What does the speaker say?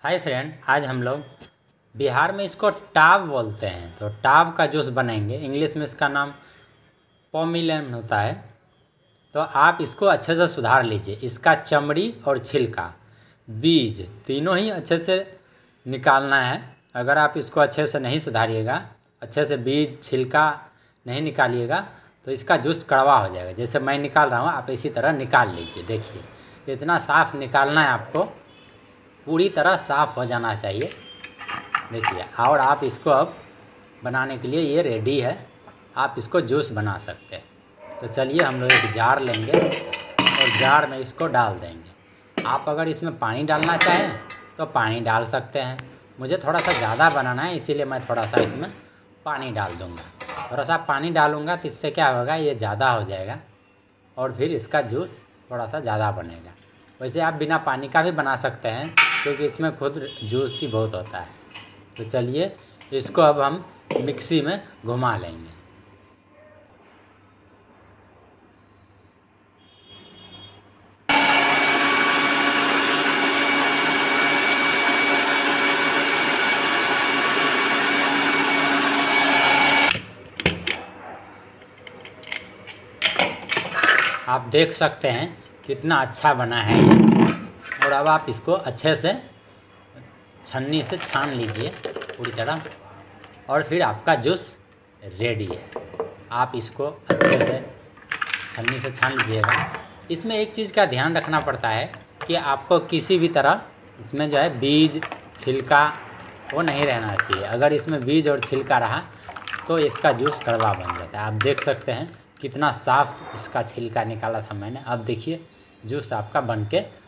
Hi friend, आज हम लोग बिहार में इसको टाब बोलते हैं। तो टाब का जूस बनाएंगे। इंग्लिश में इसका नाम पोमेलन होता है। तो आप इसको अच्छे से सुधार लीजिए। इसका चमड़ी और छिलका, बीज तीनों ही अच्छे से निकालना है। अगर आप इसको अच्छे से नहीं सुधारिएगा, अच्छे से बीज छिलका नहीं निकालिएगा तो इसका जूस कड़वा हो जाएगा। जैसे मैं निकाल रहा हूँ, आप इसी तरह निकाल लीजिए। देखिए, इतना साफ़ निकालना है आपको, पूरी तरह साफ़ हो जाना चाहिए। देखिए, और आप इसको अब बनाने के लिए ये रेडी है। आप इसको जूस बना सकते हैं। तो चलिए हम लोग एक जार लेंगे और जार में इसको डाल देंगे। आप अगर इसमें पानी डालना चाहें तो पानी डाल सकते हैं। मुझे थोड़ा सा ज़्यादा बनाना है, इसीलिए मैं थोड़ा सा इसमें पानी डाल दूँगा। थोड़ा सा पानी डालूँगा तो इससे क्या होगा, ये ज़्यादा हो जाएगा और फिर इसका जूस थोड़ा सा ज़्यादा बनेगा। वैसे आप बिना पानी का भी बना सकते हैं, क्योंकि इसमें खुद जूस ही बहुत होता है। तो चलिए इसको अब हम मिक्सी में घुमा लेंगे। आप देख सकते हैं कितना अच्छा बना है ये। और अब आप इसको अच्छे से छन्नी से छान लीजिए पूरी तरह, और फिर आपका जूस रेडी है। आप इसको अच्छे से छन्नी से छान लीजिएगा। इसमें एक चीज़ का ध्यान रखना पड़ता है कि आपको किसी भी तरह इसमें जो है बीज छिलका वो नहीं रहना चाहिए। अगर इसमें बीज और छिलका रहा तो इसका जूस कड़वा बन जाता है। आप देख सकते हैं कितना साफ़ इसका छिलका निकाला था मैंने। अब देखिए जूस आपका बनके